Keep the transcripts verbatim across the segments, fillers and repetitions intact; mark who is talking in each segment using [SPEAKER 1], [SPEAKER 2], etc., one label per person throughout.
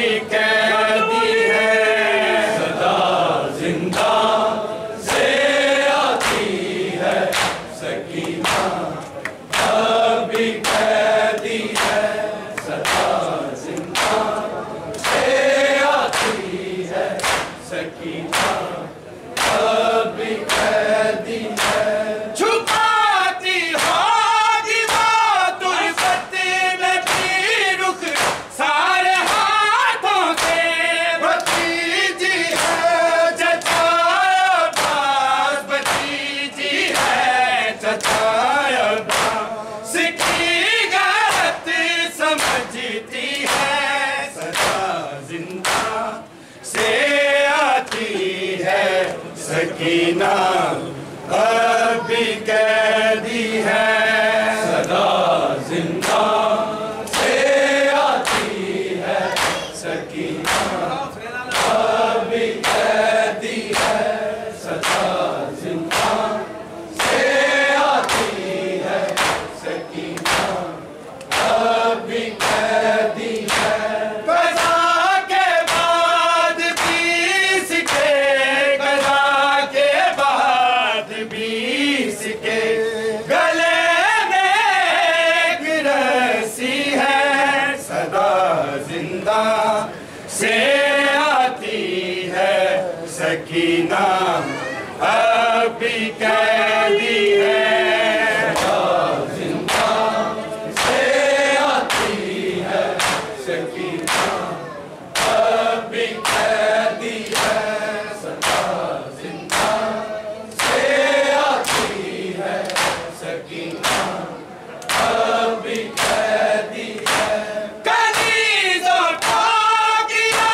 [SPEAKER 1] भी कैदी है, सदा जिंदा से आती है सकीना, अब भी कैदी है, सदा जिंदा से आती है सकीना, अब भी कैदी है। छुपाती होगी वो तुर्बत में भी रुख सारे हाथों से, भतीजी है चचा अब्बास, भतीजी है चचा अब्बास की गलत समझती है, सदा जिंदा से आती है सकीना, अब भी कैदी है, सदा जिंदा से आती है सकीना, अब भी कैदी है, सदा जिंदा से आती है सकीना, अब भी कैदी है। कज़ा के बाद बीस के, कज़ा के बाद बीस के, गले में एक रस्सी है, सदा जिंदा से आती है सकीना, अब भी कैदी है, सदा जिंदा से आती है सकीना, अब भी कैदी है, सदा जिंदा से आती है सकीना, अब भी कैदी है। कनीज़ों को किया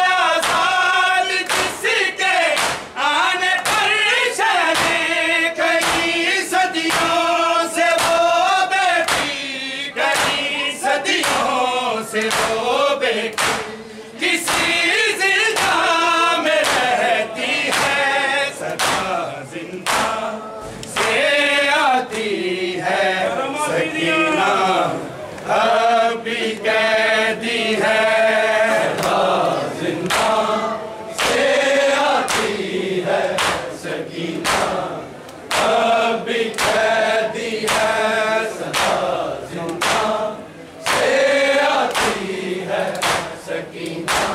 [SPEAKER 1] आज़ाद जिसके आने पर शर्में, कई सदियों से वो बेटी, कई सदियों से वो बेटी किसी जिंदा में रहती है, सदा जिंदा से आती है सकीना, अब भी कैदी है, सदा जिंदा से आती है सकीना, अब भी कैदी है, सदा जिंदा से आती है सकीना,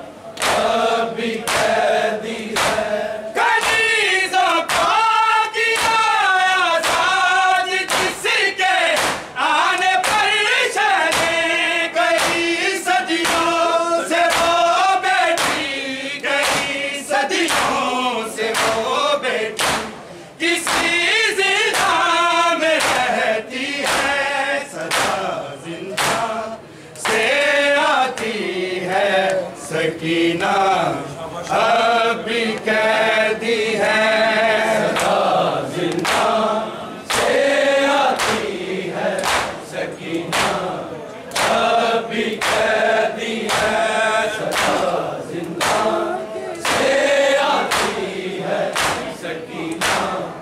[SPEAKER 1] अब भी कैदी है। कनीज़ों को किया आज़ाद जिसके आने पर शर्में, कई सदियों से वो बेटी, कई सदियों से वो बेटी किसी जिंदा में रहती है, सदा जिंदा से आती है सकीना, अब भी कैदी है, सदा जिंदा से आती है सकीना, अब भी कैदी है, सदा जिंदा से आती है सकीना,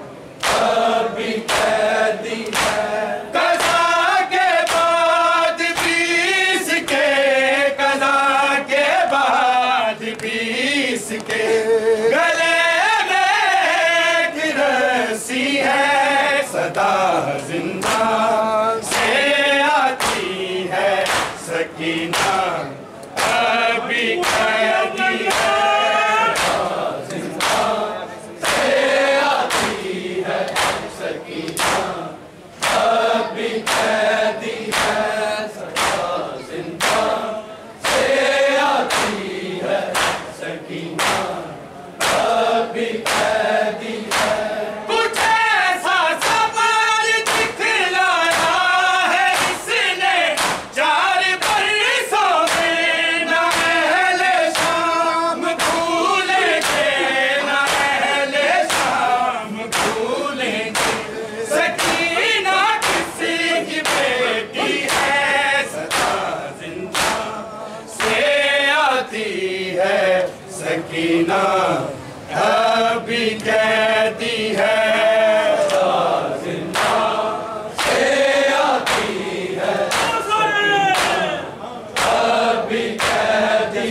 [SPEAKER 1] अब भी कैदी है। कज़ा के बाद बीस के, कज़ा के बाद बीस के, गले में एक रस्सी है, सदा जिंदा से आती है सकीना, अब भी कैदी है, सदा जिंदा से आती है सकीना, अब भी कैदी है, सदा जिंदा से आती है सकीना, अब भी कैदी है। कुछ ऐसा सवाल दिखलाया है इसने चार बरसों में, न अहले शाम भूलेंगे, न अहले शाम भूलेंगे, सकीना किसी की बेटी है, सदा जिंदा से आती है सकीना, अब भी कैदी है, सदा जिंदा से आती है सकीना, अब भी कैदी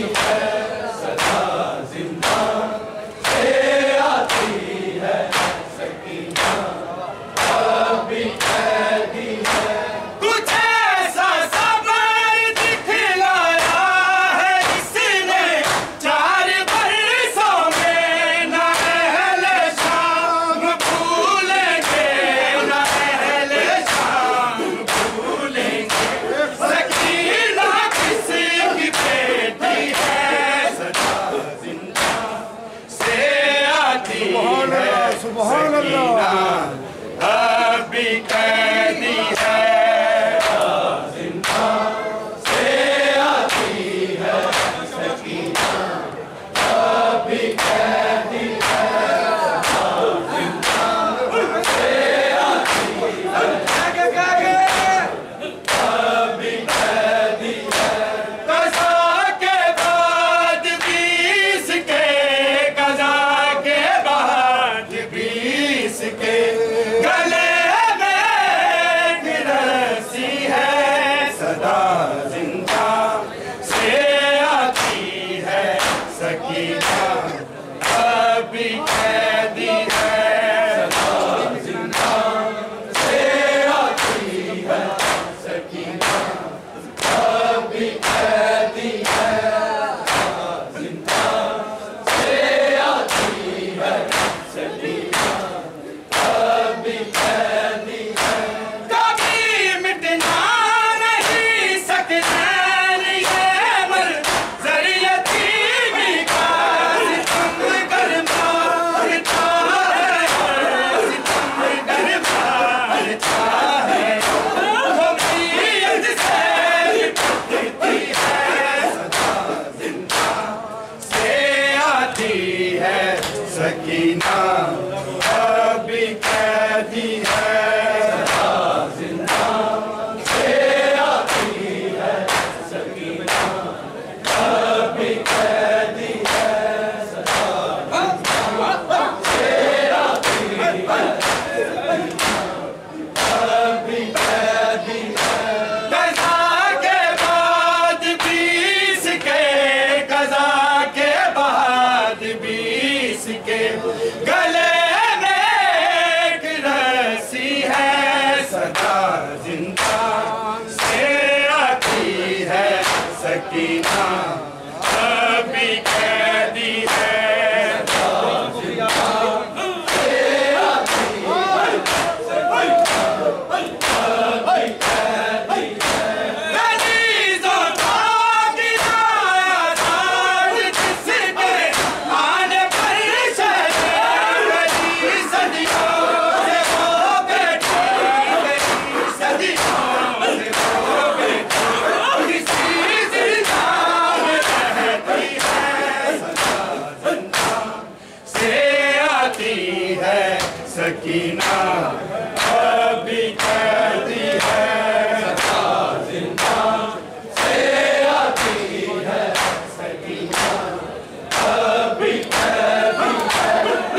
[SPEAKER 1] सकीना अभी कैदी है, सदा जिंदा से आती है, सकीना अभी कैदी है, सदा जिंदा से आती है, अभी कैदी है। कज़ा के बाद बीस के, कज़ा के बाद बीस के, गले में एक रस्सी है, सदा जिंदा से आती है, सकीना अभी कैदी है, सदा जिंदा से आती है, सकीना अभी कैदी है। गनीज़ों का गिरादार जिसके आने पर चले, गई सदियों से वो बेटी, गई सदियों से वो बेटी, किसी जिंदा में रहती है, सदा जिंदा से आती है, सकीना अभी कैदी है, सदा जिंदा से आती है, सकीना अभी कैदी है,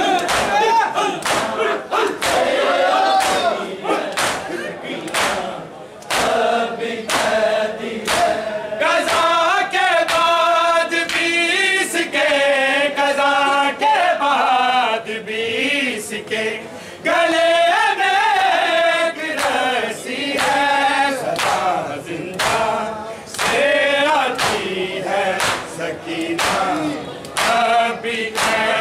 [SPEAKER 1] अभी कैदी है। कज़ा के बाद बीस के, कज़ा के बाद बीस के, गले में एक रस्सी है, सदा जिंदा से आती है, सकीना अभी